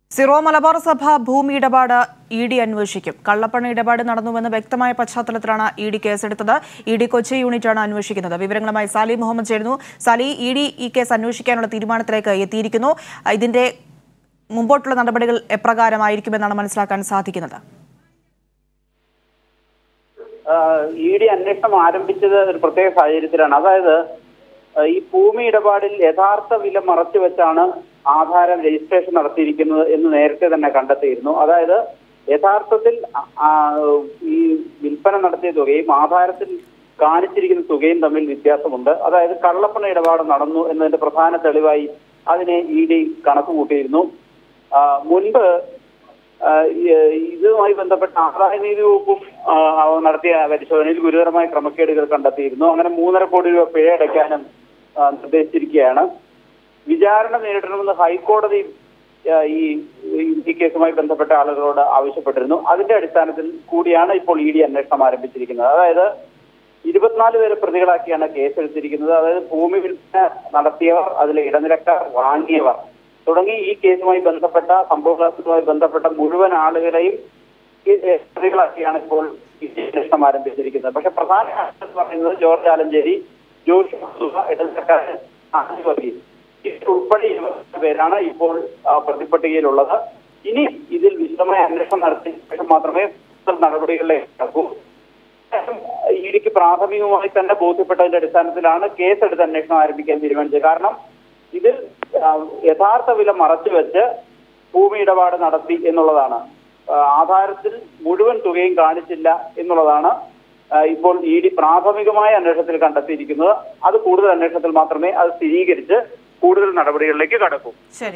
Syro Malabar സഭ ഭൂമി ഇടപാട് ഇഡി അന്വേഷിക്കും. കള്ളപ്പണ ഇടപാട് നടന്നുവെന്ന് വ്യക്തമായ പശ്ചാത്തലത്തിലാണ് ഇഡി കേസെടുത്തത്. ഇഡി കൊച്ചി യൂണിറ്റാണ് അന്വേഷിക്കുന്നത്. വിവരങ്ങളുമായി സാലി മുഹമ്മദ് ചേരുന്നു. സാലി, ഇഡി ഈ കേസ് അന്വേഷിക്കാനുള്ള തീരുമാനത്തിലേക്ക് എത്തിയിരിക്കുന്നു. ഇതിന്റെ മുമ്പോട്ടുള്ള നടപടികൾ എപ്രകാരമായിരിക്കുമെന്നാണ് മനസ്സിലാക്കാൻ സാധിക്കുന്നത്? ഇഡി അന്വേഷണം ആരംഭിച്ചത് ഒരു പ്രത്യേക സാഹചര്യത്തിലാണ്. അതായത് ഈ ഭൂമി ഇടപാടിൽ യഥാർത്ഥ വില മറച്ചുവെച്ചാണ് ആധാരം രജിസ്ട്രേഷൻ നടത്തിയിരിക്കുന്നത് എന്ന് നേരത്തെ തന്നെ കണ്ടെത്തിയിരുന്നു. അതായത് യഥാർത്ഥത്തിൽ ഈ വിൽപ്പന നടത്തിയ തുകയും ആധാരത്തിൽ കാണിച്ചിരിക്കുന്ന തുകയും തമ്മിൽ വ്യത്യാസമുണ്ട്. അതായത് കള്ളപ്പണ ഇടപാട് നടന്നു എന്നതിന്റെ പ്രധാന തെളിവായി അതിനെ ഇഡി കണക്ക് കൂട്ടിയിരുന്നു. മുൻപ് ഇതുമായി ബന്ധപ്പെട്ട ആദായനികുതി വകുപ്പും നടത്തിയ പരിശോധനയിൽ ഗുരുതരമായ ക്രമക്കേടുകൾ കണ്ടെത്തിയിരുന്നു. അങ്ങനെ 3.5 കോടി രൂപ പിഴ അടയ്ക്കാനും നിർദ്ദേശിച്ചിരിക്കുകയാണ്. വിചാരണ നേരിടണമെന്ന് ഹൈക്കോടതി ഈ കേസുമായി ബന്ധപ്പെട്ട ആളുകളോട് ആവശ്യപ്പെട്ടിരുന്നു. അതിന്റെ അടിസ്ഥാനത്തിൽ കൂടിയാണ് ഇപ്പോൾ ഇഡി അന്വേഷണം ആരംഭിച്ചിരിക്കുന്നത്. അതായത് 24 പേരെ പ്രതികളാക്കിയാണ് കേസെടുത്തിരിക്കുന്നത്. അതായത് ഭൂമി വിൽപ്പന നടത്തിയവർ, അതിലെ ഇടനിലക്കാർ, വാങ്ങിയവർ തുടങ്ങി ഈ കേസുമായി ബന്ധപ്പെട്ട സംഭവങ്ങളുമായി ബന്ധപ്പെട്ട മുഴുവൻ ആളുകളെയും പ്രതികളാക്കിയാണ് ഇപ്പോൾ അന്വേഷണം ആരംഭിച്ചിരിക്കുന്നത്. പക്ഷെ പ്രധാന എന്ന് പറയുന്നത് ജോർജ് ആലഞ്ചേരി, ജോഷി ഇടനിലക്കാരൻ ഉൾപ്പെടെ 20 പേരാണ് ഇപ്പോൾ പ്രതിപട്ടികയിലുള്ളത്. ഇനി ഇതിൽ വിശദമായ അന്വേഷണം നടത്തിയ ശേഷം മാത്രമേ നടപടികളിലേക്ക് നടക്കൂ. ഇഡിക്ക് പ്രാഥമികമായി തന്നെ ബോധ്യപ്പെട്ടതിന്റെ അടിസ്ഥാനത്തിലാണ് കേസെടുത്ത് അന്വേഷണം ആരംഭിക്കാൻ തീരുമാനിച്ചത്. കാരണം ഇതിൽ യഥാർത്ഥ വില മറച്ചുവെച്ച് ഭൂമി ഇടപാട് നടത്തി എന്നുള്ളതാണ്. ആധാരത്തിൽ മുഴുവൻ തുകയും കാണിച്ചില്ല എന്നുള്ളതാണ് ഇപ്പോൾ ഇഡി പ്രാഥമികമായ അന്വേഷണത്തിൽ കണ്ടെത്തിയിരിക്കുന്നത്. അത് കൂടുതൽ അന്വേഷണത്തിൽ മാത്രമേ അത് സ്ഥിരീകരിച്ച് കൂടുതൽ നടപടികളിലേക്ക് കടക്കൂ.